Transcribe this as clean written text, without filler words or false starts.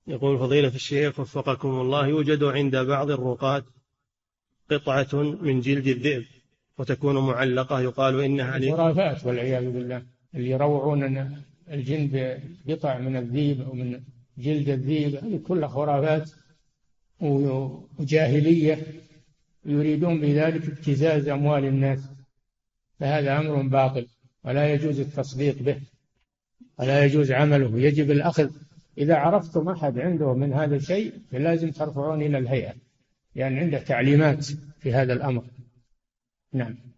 يقول فضيلة الشيخ وفقكم الله، يوجد عند بعض الرقاة قطعة من جلد الذئب وتكون معلقة، يقال إنها خرافات والعياذ بالله، اللي يروعون أن الجن بقطع من الذيب أو من جلد الذيب، هذه كلها خرافات وجاهلية، يريدون بذلك ابتزاز أموال الناس، فهذا أمر باطل ولا يجوز التصديق به ولا يجوز عمله، يجب الأخذ. إذا عرفتم أحد عنده من هذا الشيء فلازم ترفعون إلى الهيئة، يعني عنده تعليمات في هذا الأمر. نعم.